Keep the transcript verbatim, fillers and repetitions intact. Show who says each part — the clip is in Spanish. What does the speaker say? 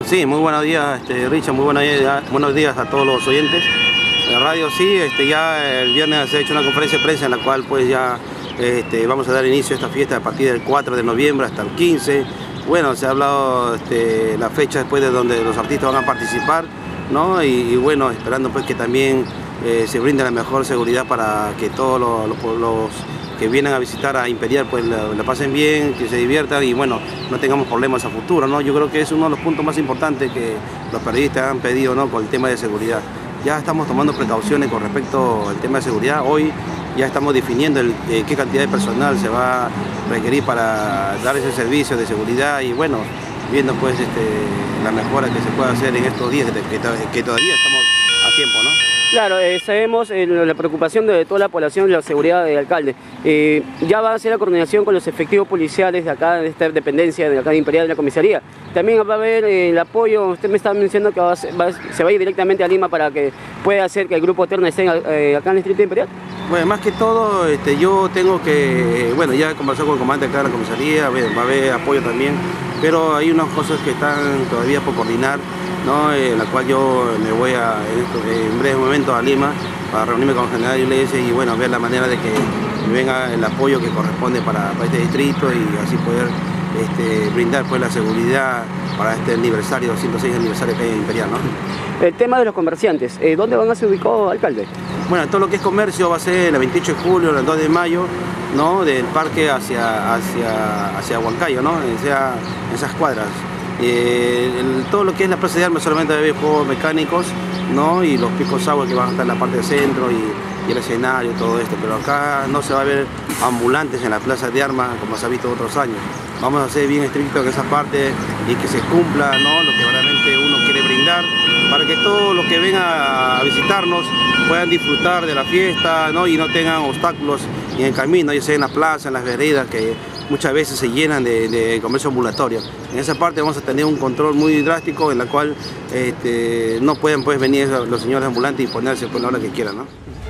Speaker 1: Sí, muy buenos días, este, Richard, muy buenos días, buenos días a todos los oyentes de la radio. Sí, este, ya el viernes se ha hecho una conferencia de prensa en la cual pues ya este, vamos a dar inicio a esta fiesta a partir del cuatro de noviembre hasta el quince. Bueno, se ha hablado este, la fecha después de donde los artistas van a participar, ¿no? Y, y bueno, esperando pues que también eh, se brinde la mejor seguridad para que todos los, los, los que vienen a visitar a Imperial pues la, la pasen bien, que se diviertan y bueno, no tengamos problemas a futuro, ¿no? Yo creo que es uno de los puntos más importantes que los periodistas han pedido, ¿no? Con el tema de seguridad. Ya estamos tomando precauciones con respecto al tema de seguridad. Hoy ya estamos definiendo el, eh, qué cantidad de personal se va a requerir para dar ese servicio de seguridad y bueno, viendo pues este, la mejora que se puede hacer en estos días, que, que, que todavía estamos a tiempo, ¿no?
Speaker 2: Claro, eh, sabemos eh, la preocupación de toda la población de la seguridad del alcalde. Eh, ya va a hacer la coordinación con los efectivos policiales de acá, de esta dependencia de acá de Imperial, de la comisaría. También va a haber eh, el apoyo, usted me está mencionando que va a, va, se va a ir directamente a Lima para que pueda hacer que el grupo Terna esté eh, acá en el distrito de Imperial.
Speaker 1: Bueno, más que todo, este, yo tengo que, bueno, ya he conversado con el comandante acá de la comisaría, va a haber apoyo también, pero hay unas cosas que están todavía por coordinar, ¿no? En la cual yo me voy a, en breve momento a Lima para reunirme con el general Iglesias y bueno, ver la manera de que venga el apoyo que corresponde para, para este distrito y así poder este, brindar pues la seguridad para este aniversario, ciento seis aniversario que hay en Imperial, ¿no?
Speaker 2: El tema de los comerciantes, ¿eh, ¿dónde van a ser ubicados, alcalde?
Speaker 1: Bueno, todo lo que es comercio va a ser el veintiocho de julio, el dos de mayo, ¿no? Del parque hacia, hacia, hacia Huancayo, ¿no? O sea, esas cuadras. Eh, el, todo lo que es la plaza de armas solamente va a haber juegos mecánicos, ¿no? Y los picos agua que van a estar en la parte del centro y, y el escenario, todo esto, pero acá no se va a ver ambulantes en la plaza de armas como se ha visto otros años. Vamos a ser bien estrictos en esa parte y que se cumpla, ¿no? Lo que realmente uno quiere brindar para que todos los que vengan a visitarnos puedan disfrutar de la fiesta, ¿no? Y no tengan obstáculos en el camino, ya sea en la plaza, en las veredas, que muchas veces se llenan de, de comercio ambulatorio. En esa parte vamos a tener un control muy drástico en la cual este, no pueden pues, venir los señores ambulantes y ponerse por la hora que quieran, ¿no?